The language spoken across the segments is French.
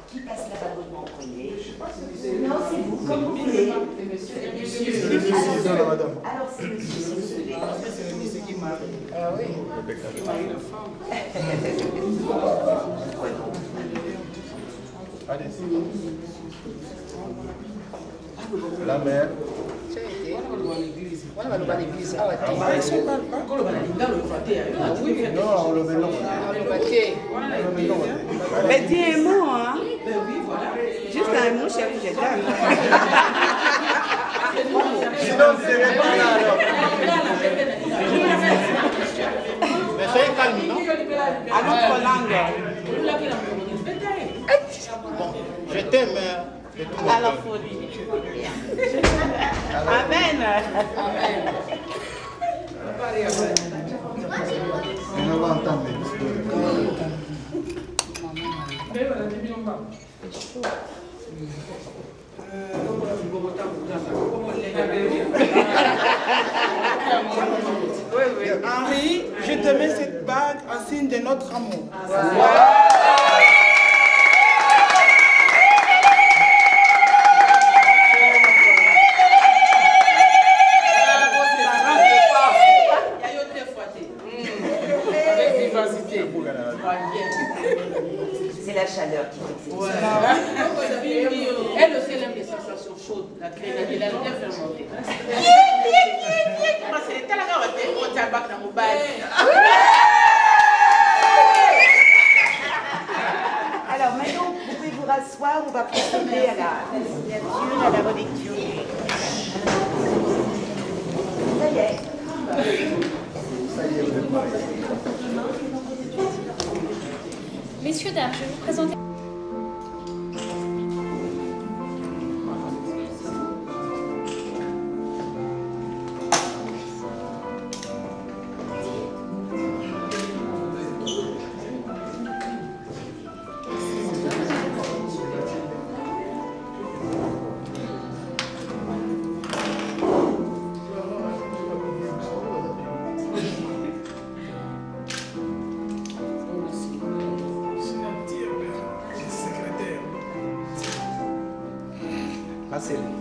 Qui passe la balle en premier? Non, c'est vous, comme vous voulez. Alors, c'est monsieur, si vous voulez. C'est le monsieur qui m'a. Ah oui. Qui m'a une femme. La mère. On va à l'église. Ah oui, non, on le met non. Mais dis un mot, hein? Ben oui, voilà. Juste un mot, chef, je donne. Sinon, c'est pas là alors. Mais c'est calme, non? À notre langue. Bon, je t'aime. À la folie. Amen. Amen. On va entendre. Henri, je te mets cette bague en signe de notre amour. C'est la chaleur qui fait que c'est Elle aussi, elle aime les sensations chaudes. La créative, elle aime bien faire monter. C'est tellement on t'a bac dans mon bail. Alors maintenant, vous pouvez vous rasseoir, on va procéder à la signature, à la relecture. Ça y est. Messieurs, dames, je vais vous présenter... Passez-le.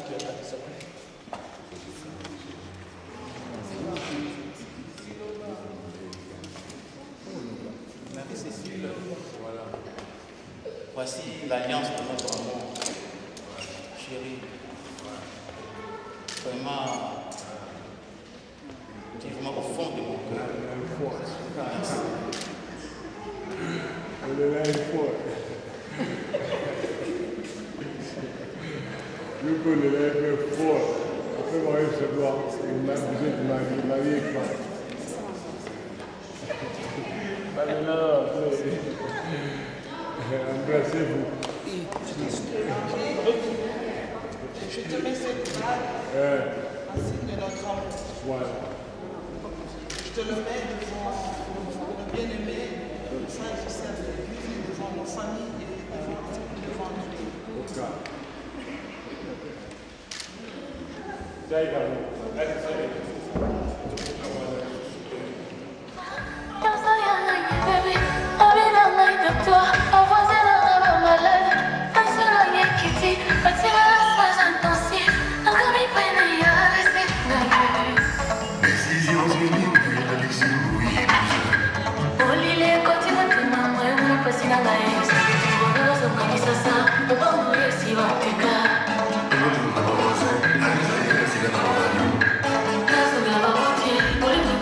Marie-Cécile, voilà. Voici l'alliance de notre amour. Chérie, vraiment, tu es vraiment au fond de mon cœur. Merci. Elle est là une fois. Le coup de l'air fort. Après, moi, je dois marier femme. Embrassez-vous. Je te mets cette bague en signe de notre amour. Voilà. Je te le mets devant le bien-aimé, frère Gisèle de l'Église, devant nos familles et devant nous. Ok. Jacob, let's say. That's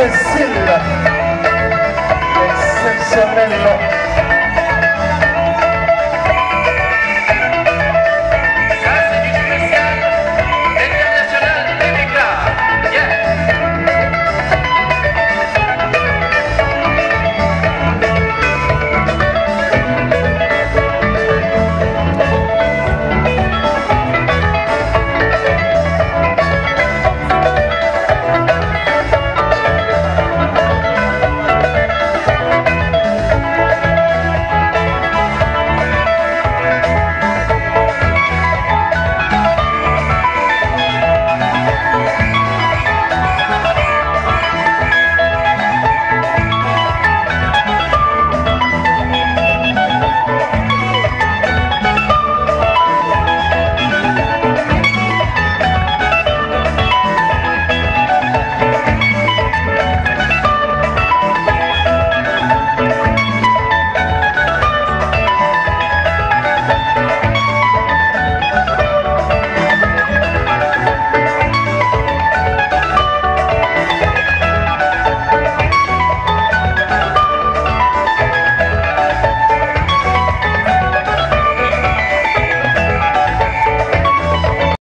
Saint-Cécile.